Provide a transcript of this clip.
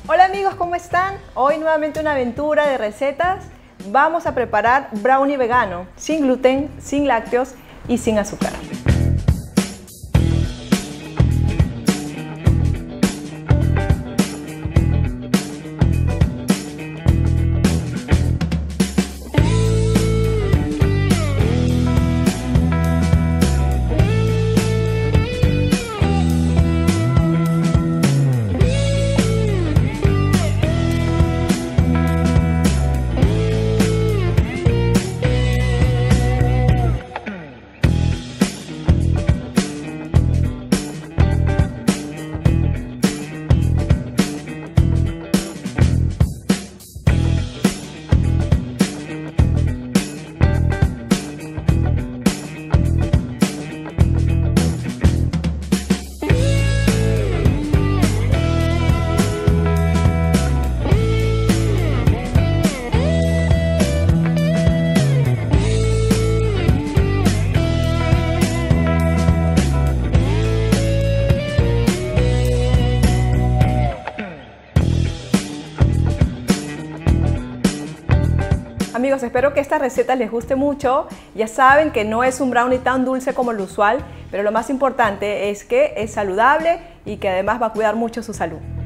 Hola amigos, ¿cómo están? Hoy nuevamente una aventura de recetas. Vamos a preparar brownie vegano, sin gluten, sin lácteos y sin azúcar. Amigos, espero que esta receta les guste mucho. Ya saben que no es un brownie tan dulce como lo usual, pero lo más importante es que es saludable y que además va a cuidar mucho su salud.